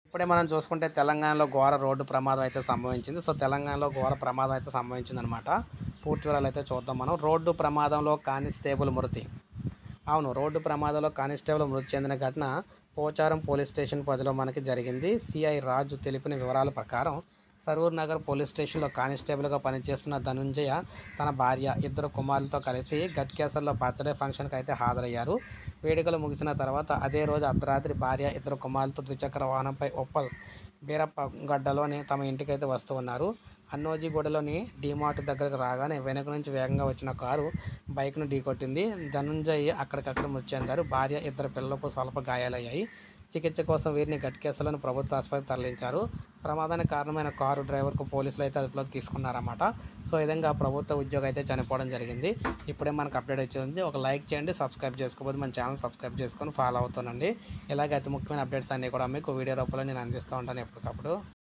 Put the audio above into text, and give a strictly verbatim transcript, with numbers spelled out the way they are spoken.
ఇప్పుడే మనం చూసుకుంటే తెలంగాణలో ఘోర రోడ్డు ప్రమాదం అయితే సంభవించింది. సో, తెలంగాణలో ఘోర ప్రమాదం అయితే సంభవించిందనమాట. పూర్తి వివరాలైతే చూద్దాం మనం. రోడ్డు ప్రమాదంలో కానిస్టేబుల్ మృతి. అవును. రోడ్డు ప్రమాదంలో కానిస్టేబుల్ మృతి చెందిన ఘటన పోచారం పోలీస్ స్టేషన్ పరిధిలో మనకి జరిగింది. సిఐ రాజు తెలిపిన వివరాల ప్రకారం సరూర్ నగర్ పోలీస్ స్టేషన్లో కానిస్టేబుల్గా పనిచేస్తున్న ధనుంజయ తన భార్య, ఇద్దరు కుమారులతో కలిసి గట్కేసర్లో బర్త్డే ఫంక్షన్కి అయితే హాజరయ్యారు. వేడుకలు ముగిసిన తర్వాత అదే రోజు అర్ధరాత్రి భార్య, ఇద్దరు కుమారులతో ద్విచక్ర వాహనంపై ఉప్పల్ బీరప్పగడ్డలోని తమ ఇంటికైతే వస్తూ ఉన్నారు. అన్నోజీగూడలోని డీమార్ట్ దగ్గరకు రాగానే వెనుక నుంచి వేగంగా వచ్చిన కారు బైక్ను ఢీకొట్టింది. ధనుంజయ్ అక్కడికక్కడ మృతి చెందారు. భార్య, ఇద్దరు పిల్లలకు స్వల్ప గాయాలయ్యాయి. చికిత్స కోసం వీరిని గట్కేసర్లోని ప్రభుత్వ ఆసుపత్రికి తరలించారు. ప్రమాదానికి కారణమైన కారు డ్రైవర్కు పోలీసులు అయితే అదుపులోకి తీసుకున్నారన్నమాట. సో, ఈ విధంగా ప్రభుత్వ ఉద్యోగి అయితే చనిపోవడం జరిగింది. ఇప్పుడే మనకు అప్డేట్ వచ్చింది. ఒక లైక్ చేయండి, సబ్స్క్రైబ్ చేసుకోకపోతే మన ఛానల్ సబ్స్క్రైబ్ చేసుకొని ఫాలో అవుతానండి. ఇలాగే అతి ముఖ్యమైన అప్డేట్స్ అన్నీ కూడా మీకు వీడియో రూపంలో నేను అందిస్తూ ఉంటాను ఎప్పటికప్పుడు.